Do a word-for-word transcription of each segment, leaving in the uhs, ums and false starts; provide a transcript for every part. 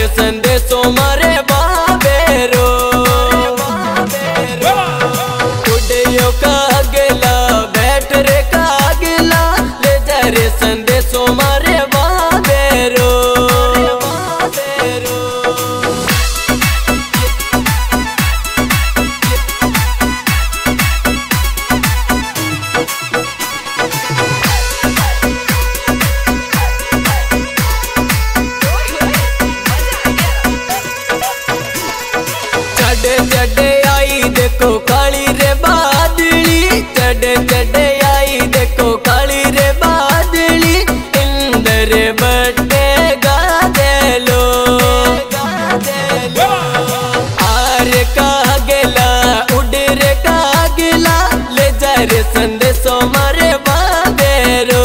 संदेशो मारे बाबेरो उड़ियो का अगला बैठ रे का अगला ले जा रे संदेशो मारे बाबेरो चढ़े चढ़े आई देखो काली रे बादली चढ़े चढ़े आई देखो काली रे बादली इंदर बटे गा दे लो आर का गेला उड़ रे का गेला ले जा रे संदेशो मारे बाबेरो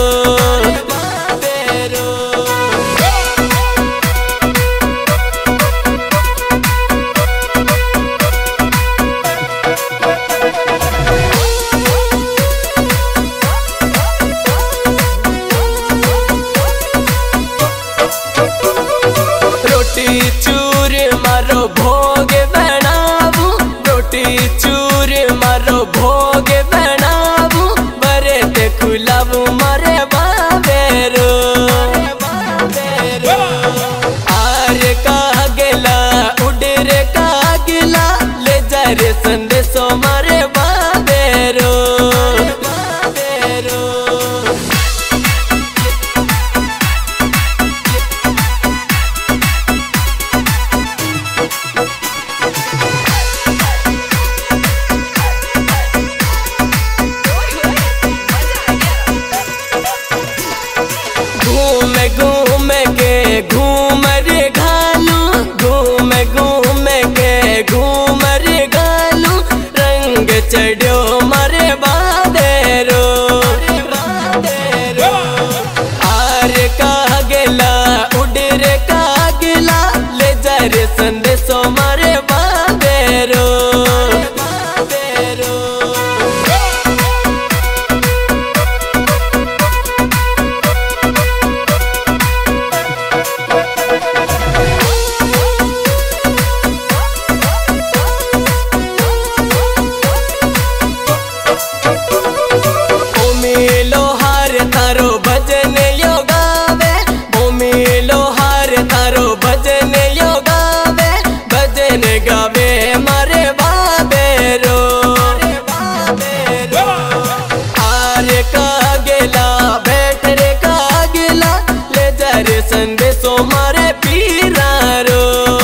रोटी चूर मारो भोग बनाबू रोटी चूर मारो भोग बनाबू बरे ते खुलाबू मारे बाबेरो आर का गेला उड़ रे का गेला ले जा रे संदेशो मारे बाबेरो घूम घूम के घूम रे घालू घूम घूम के घूम रे घालू रंग चढ़ो मारे बाबेरो आर का गेला उड़ रे का गेला ले जा रे संदेशो मारे बाबेरो लोहार थारो भजन यो गावे भूमि लोहार थारो भजन यो गावे भजन गावे मारे बाबेरो आर का गेला बैठ रे का गेला ले जा रे संदेशो मारे पीरारो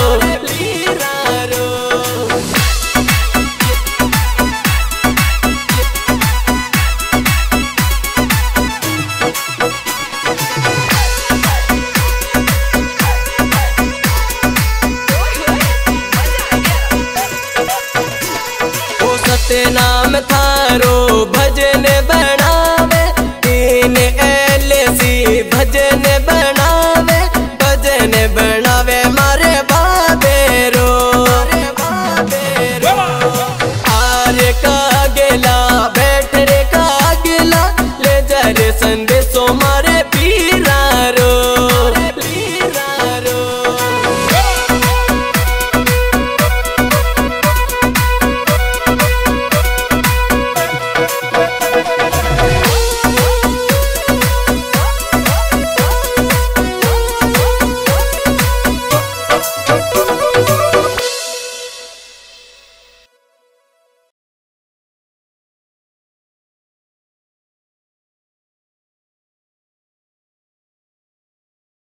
नाम थारो भजन बनावे तीन एलसी भजन बनावे भजन बनावे मारे बाबेरो आर का गेला बैठ रे का गेला ले जा रे संदेशो मारे